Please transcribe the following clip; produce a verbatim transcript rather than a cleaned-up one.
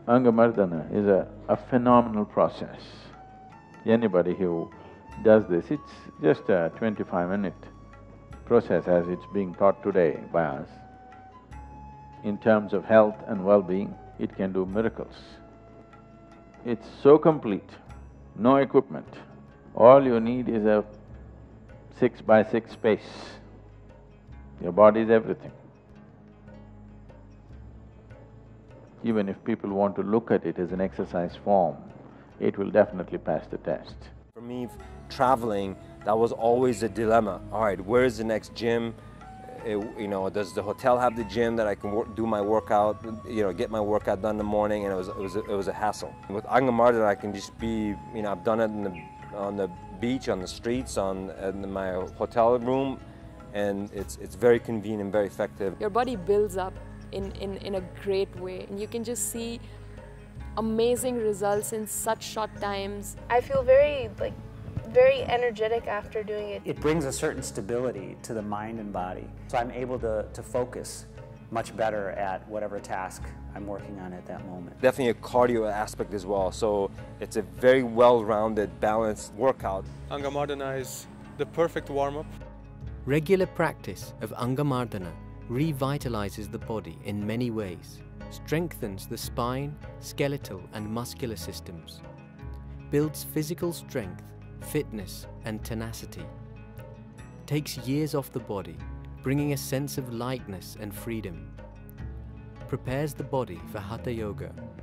Angamardana is a, a phenomenal process. Anybody who does this, it's just a twenty-five minute process as it's being taught today by us. In terms of health and well-being, it can do miracles. It's so complete, no equipment. All you need is a six by six space. Your body is everything. Even if people want to look at it as an exercise form, it will definitely pass the test. For me, traveling, that was always a dilemma. All right, where is the next gym? It, you know, does the hotel have the gym that I can work, do my workout, you know, get my workout done in the morning? And it was, it was, a, it was a hassle. With Angamardana, I can just be, you know, I've done it in the, on the beach, on the streets, on in my hotel room, and it's, it's very convenient, very effective. Your body builds up in, in, in a great way, and you can just see amazing results in such short times. I feel very, like, very energetic after doing it. It brings a certain stability to the mind and body, so I'm able to, to focus much better at whatever task I'm working on at that moment. Definitely a cardio aspect as well, so it's a very well-rounded, balanced workout. Angamardana is the perfect warm-up. Regular practice of Angamardana revitalizes the body in many ways, strengthens the spine, skeletal and muscular systems, builds physical strength, fitness and tenacity, takes years off the body, bringing a sense of lightness and freedom, prepares the body for Hatha Yoga,